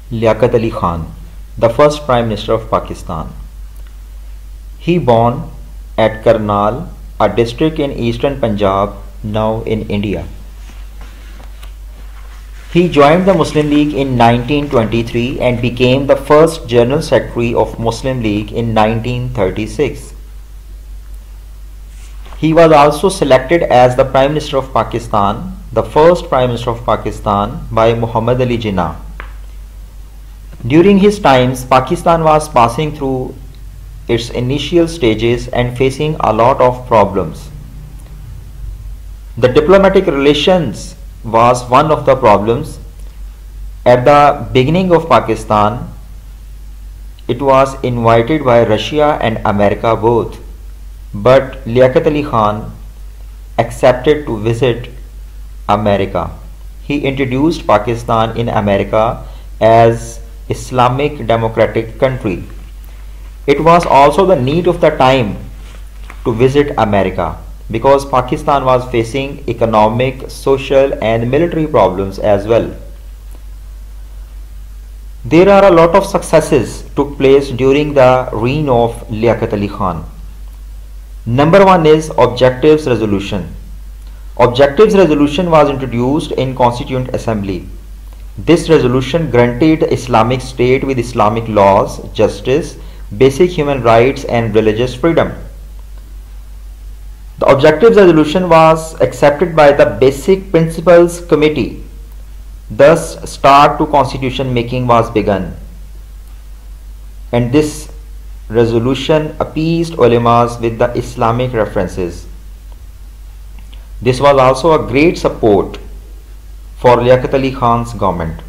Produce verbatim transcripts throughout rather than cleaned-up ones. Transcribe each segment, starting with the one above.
Liaqat Ali Khan, the first Prime Minister of Pakistan. He born at Karnal, a district in eastern Punjab, now in India. He joined the Muslim League in nineteen twenty-three and became the first General Secretary of Muslim League in nineteen thirty-six. He was also selected as the Prime Minister of Pakistan, the first Prime Minister of Pakistan by Muhammad Ali Jinnah. During his times, Pakistan was passing through its initial stages and facing a lot of problems. The diplomatic relations was one of the problems. At the beginning of Pakistan, it was invited by Russia and America both, but Liaqat Ali Khan accepted to visit America. He introduced Pakistan in America as Islamic democratic country. It was also the need of the time to visit America because Pakistan was facing economic, social and military problems as well. There are a lot of successes took place during the reign of Liaqat Ali Khan. Number one is Objectives Resolution. Objectives Resolution was introduced in Constituent Assembly. This resolution granted the Islamic State with Islamic laws, justice, basic human rights and religious freedom. The Objectives Resolution was accepted by the Basic Principles Committee. Thus, start to constitution making was begun. And this resolution appeased ulemas with the Islamic references. This was also a great support for Liaqat Ali Khan's government.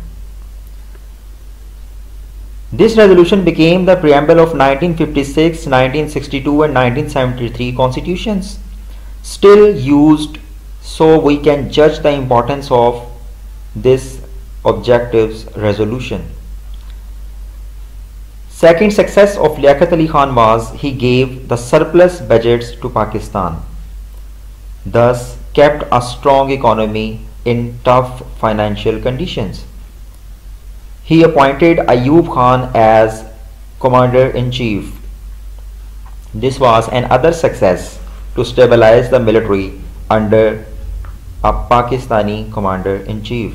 This resolution became the preamble of nineteen fifty-six, nineteen sixty-two and nineteen seventy-three constitutions, still used, so we can judge the importance of this Objectives Resolution. Second success of Liaqat Ali Khan was he gave the surplus budgets to Pakistan, thus kept a strong economy in tough financial conditions. He appointed Ayub Khan as Commander-in-Chief. This was another success to stabilize the military under a Pakistani Commander-in-Chief.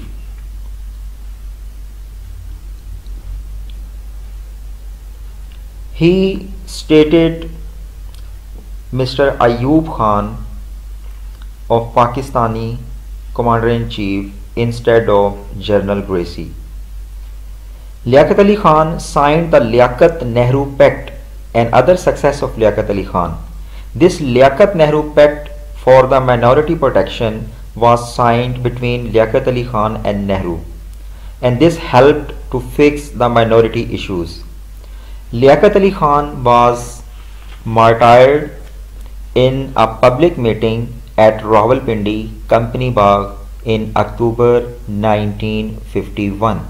He stated Mister Ayub Khan of Pakistani Commander-in-Chief instead of General Gracie. Liaqat Ali Khan signed the Liaqat Nehru Pact, and other success of Liaqat Ali Khan. This Liaqat Nehru Pact for the minority protection was signed between Liaqat Ali Khan and Nehru, and this helped to fix the minority issues. Liaqat Ali Khan was martyred in a public meeting at Rawalpindi, Company Bagh in October nineteen fifty-one.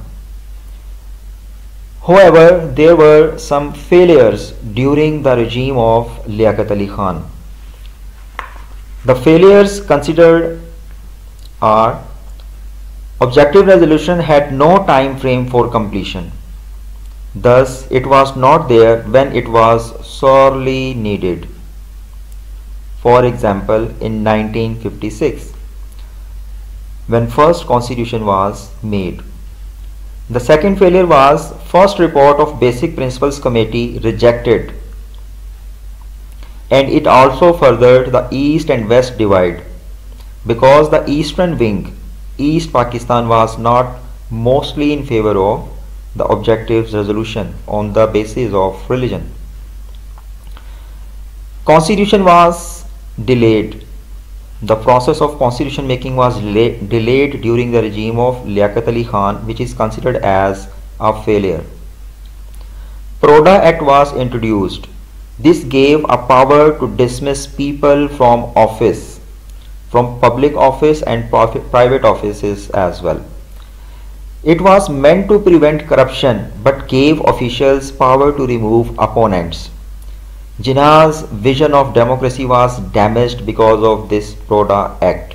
However, there were some failures during the regime of Liaqat Ali Khan. The failures considered are: Objective Resolution had no time frame for completion. Thus, it was not there when it was sorely needed. For example, in nineteen fifty-six, when first constitution was made. The second failure was first report of Basic Principles Committee rejected, and it also furthered the East and West divide because the eastern wing, East Pakistan, was not mostly in favor of the Objectives Resolution on the basis of religion. Constitution was delayed. The process of constitution making was delayed during the regime of Liaqat Ali Khan, which is considered as a failure. Proda Act was introduced. This gave a power to dismiss people from office, from public office and private offices as well. It was meant to prevent corruption but gave officials power to remove opponents. Jinnah's vision of democracy was damaged because of this Proda Act.